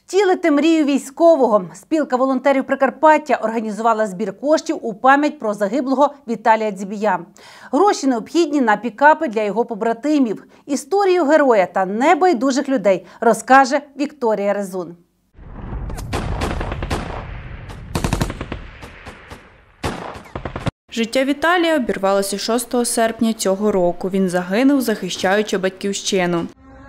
Втілити мрію військового. Спілка волонтерів Прикарпаття організувала збір коштів у пам'ять про загиблого Віталія Дзібія. Гроші необхідні на пікапи для його побратимів. Історію героя та небайдужих людей розкаже Вікторія Резун. Життя Віталія обірвалося 6 серпня цього року. Він загинув, захищаючи батьківщину.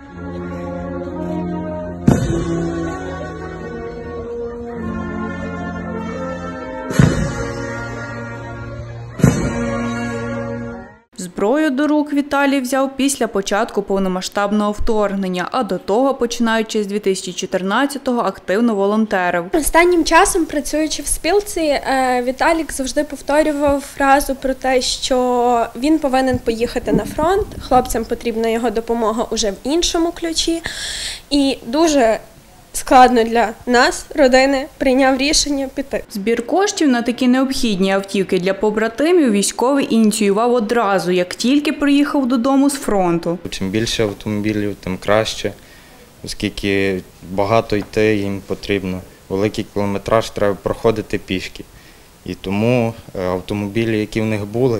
Зброю до рук Віталій взяв після початку повномасштабного вторгнення, а до того, починаючи з 2014-го, активно волонтерив. Останнім часом, працюючи в спілці, Віталік завжди повторював фразу про те, що він повинен поїхати на фронт, хлопцям потрібна його допомога уже в іншому ключі. І дуже складно для нас, родини, прийняв рішення піти. Збір коштів на такі необхідні автівки для побратимів військовий ініціював одразу, як тільки приїхав додому з фронту. Чим більше автомобілів, тим краще, оскільки багато йти їм потрібно. Великий кілометраж треба проходити пішки. І тому автомобілі, які в них були,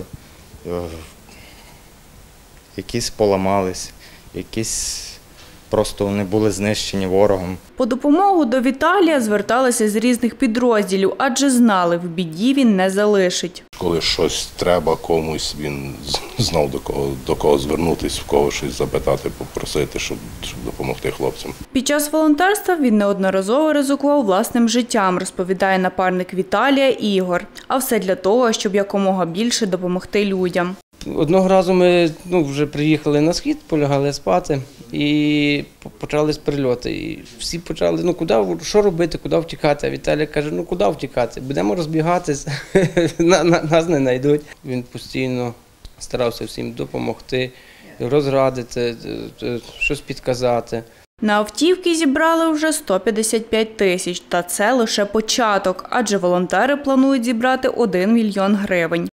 якісь поламались, якісь просто вони були знищені ворогом. По допомогу до Віталія зверталися з різних підрозділів, адже знали, в біді він не залишить. Коли щось треба комусь, він знав до кого звернутися, в кого щось запитати, попросити, щоб допомогти хлопцям. Під час волонтерства він неодноразово ризикував власним життям, розповідає напарник Віталія Ігор. А все для того, щоб якомога більше допомогти людям. Одного разу ми вже приїхали на схід, полягали спати і почались прильоти. І всі почали, що робити, куди втікати. А Віталій каже, куди втікати, будемо розбігатись, нас не знайдуть. Він постійно старався всім допомогти, розрадити, щось підказати. На автівки зібрали вже 155 тисяч, та це лише початок, адже волонтери планують зібрати 1 мільйон гривень.